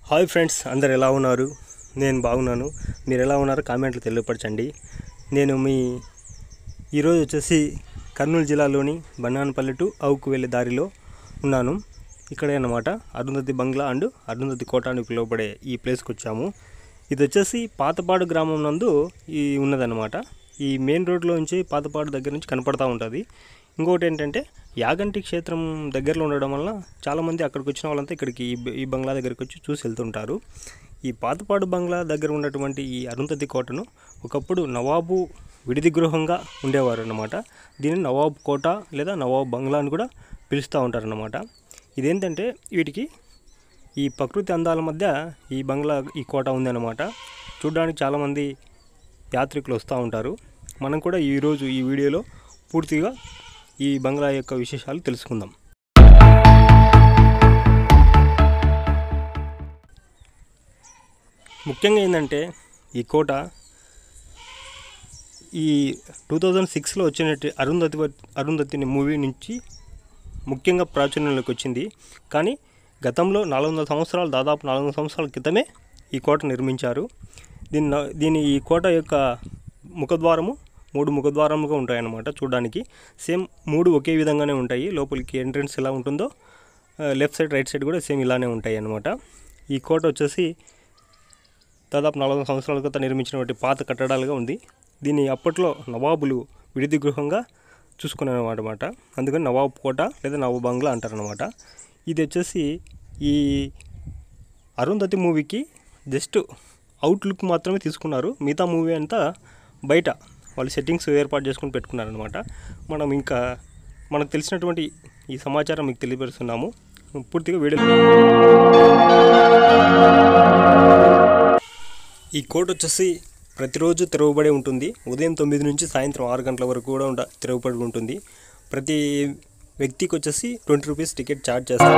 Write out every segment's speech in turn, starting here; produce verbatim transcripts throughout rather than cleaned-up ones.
Hi friends, అందరు ఎలా ఉన్నారు? నేను బాగున్నాను. మీరు ఎలా ఉన్నారో కామెంట్లో తెలియపరచండి. నేను మీ ఈరోజు వచ్చేసి కర్నూలు జిల్లాలోని బనాన్పల్లి టు అవుకు వెళ్ళే దారిలో ఉన్నాను. ఇక్కడే అన్నమాట అరుంధతి బంగ్లా అండ్ అరుంధతి కోట అని పిలువబడే ఈ ప్లేస్కి వచ్చాము. ఇది వచ్చేసి పాతపాడు గ్రామం నందు ఈ ఉన్నదన్నమాట. ఈ మెయిన్ రోడ్లో నుంచి పాతపాడు దగ్గర నుంచి కనపడతా ఉంటుంది. ఇంకోటి ఏంటంటే యాగంటి క్షేత్రం దగ్గరలో ఉండడం వల్ల చాలామంది అక్కడికి వచ్చిన వాళ్ళంతా ఇక్కడికి ఈ బంగ్లా దగ్గరికి వచ్చి చూసి వెళ్తుంటారు. ఈ పాతపాడు బంగ్లా దగ్గర ఉన్నటువంటి ఈ అరుంధతి కోటను ఒకప్పుడు నవాబు విడిది గృహంగా ఉండేవారు అన్నమాట. దీన్ని నవాబు కోట లేదా నవాబు బంగ్లా అని కూడా పిలుస్తూ ఉంటారన్నమాట. ఇదేంటంటే వీటికి ఈ ప్రకృతి అందాల మధ్య ఈ బంగ్లా ఈ కోట ఉందన్నమాట. చూడడానికి చాలామంది యాత్రికులు వస్తూ ఉంటారు. మనం కూడా ఈరోజు ఈ వీడియోలో పూర్తిగా ఈ బంగ్లా యొక్క విశేషాలు తెలుసుకుందాం. ముఖ్యంగా ఏంటంటే ఈ కోట ఈ టూ థౌజండ్ సిక్స్లో వచ్చినట్టు అరుంధతి అరుంధతిని మూవీ నుంచి ముఖ్యంగా ప్రాచుర్యంలోకి వచ్చింది. కానీ గతంలో నాలుగు వందల సంవత్సరాలు దాదాపు నాలుగు వందల సంవత్సరాల క్రితమే ఈ కోట నిర్మించారు. దీన్ని దీని ఈ కోట యొక్క ముఖద్వారము మూడు ముఖద్వారముగా ఉంటాయన్నమాట. చూడడానికి సేమ్ మూడు ఒకే విధంగానే ఉంటాయి. లోపలికి ఎంట్రన్స్ ఎలా ఉంటుందో లెఫ్ట్ సైడ్ రైట్ సైడ్ కూడా సేమ్ ఇలానే ఉంటాయి అన్నమాట. ఈ కోట వచ్చేసి దాదాపు నాలుగు వందల సంవత్సరాల క్రితం నిర్మించినటువంటి పాత కట్టడాలుగా ఉంది. దీన్ని అప్పట్లో నవాబులు విడిది గృహంగా చూసుకునేవారన్నమాట. అందుకని నవాబు కోట లేదా నవాబు బంగ్లా అంటారనమాట. ఇది వచ్చేసి ఈ అరుంధతి మూవీకి జస్ట్ అవుట్లుక్ మాత్రమే తీసుకున్నారు. మిగతా మూవీ అంతా బయట వాళ్ళు సెట్టింగ్స్ ఏర్పాటు చేసుకుని పెట్టుకున్నారనమాట. మనం ఇంకా మనకు తెలిసినటువంటి ఈ సమాచారం మీకు తెలియపరుస్తున్నాము. పూర్తిగా వీడియో. ఈ కోట వచ్చేసి ప్రతిరోజు తెరవబడి ఉంటుంది. ఉదయం తొమ్మిది నుంచి సాయంత్రం ఆరు గంటల వరకు కూడా ఉండ తెరవబడి ఉంటుంది. ప్రతి వ్యక్తికి వచ్చేసి ట్వంటీ రూపీస్ టికెట్ ఛార్జ్ చేస్తారు.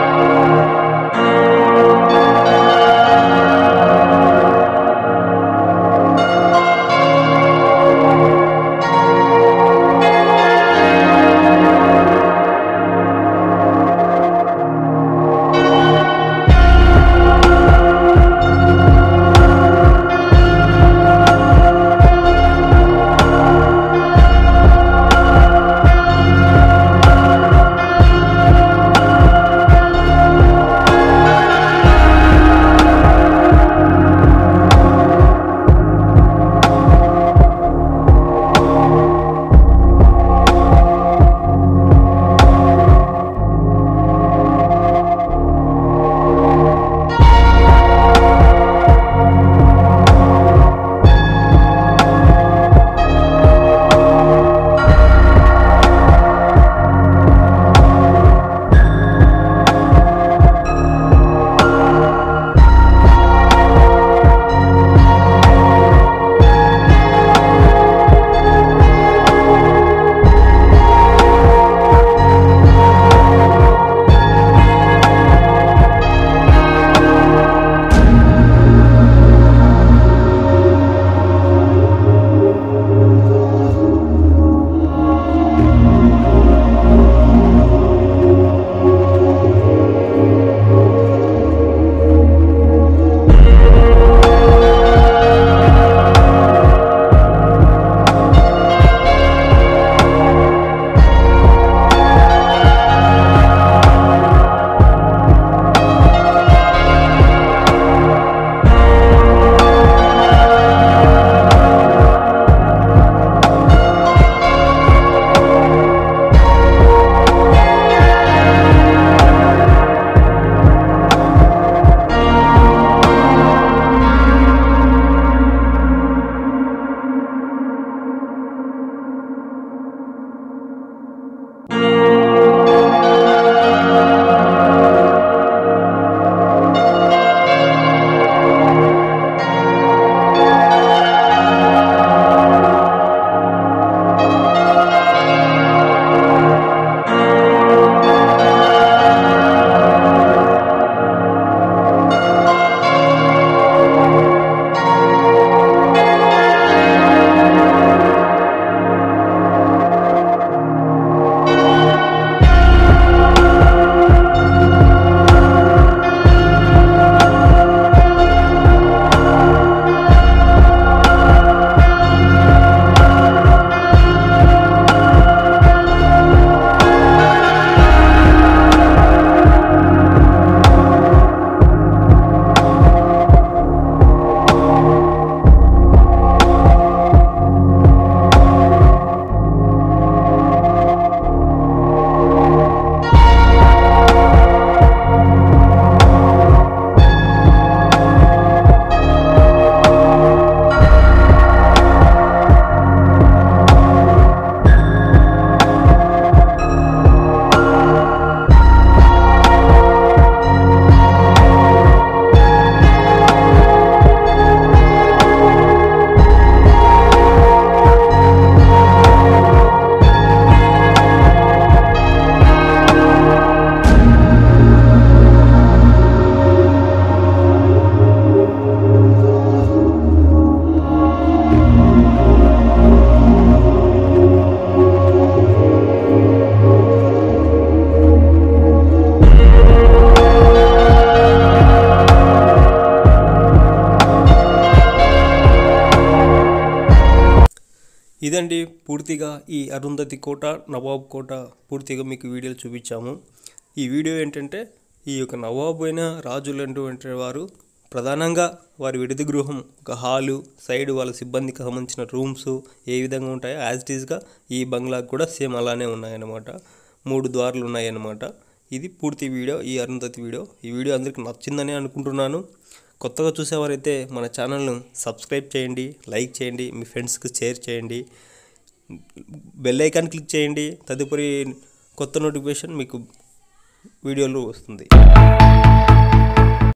ఇదండి పూర్తిగా ఈ అరుంధతి కోట, నవాబ్ కోట పూర్తిగా మీకు వీడియోలు చూపించాము. ఈ వీడియో ఏంటంటే ఈ యొక్క నవాబు అయిన రాజులు అటువంటి వారు ప్రధానంగా వారి విడిది గృహం, ఒక హాలు, సైడ్ వాళ్ళ సిబ్బందికి సంబంధించిన రూమ్స్ ఏ విధంగా ఉంటాయో యాజ్ ఇట్ ఈస్గా ఈ బంగ్లాకు కూడా సేమ్ అలానే ఉన్నాయన్నమాట. మూడు ద్వారాలు ఉన్నాయన్నమాట. ఇది పూర్తి వీడియో, ఈ అరుంధతి వీడియో. ఈ వీడియో అందరికీ నచ్చిందని అనుకుంటున్నాను. కొత్తగా చూసేవారైతే మన ఛానల్ను సబ్స్క్రైబ్ చేయండి, లైక్ చేయండి, మీ ఫ్రెండ్స్కి షేర్ చేయండి, బెల్ ఐకాన్ క్లిక్ చేయండి. తదుపరి కొత్త నోటిఫికేషన్ మీకు వీడియోలో వస్తుంది.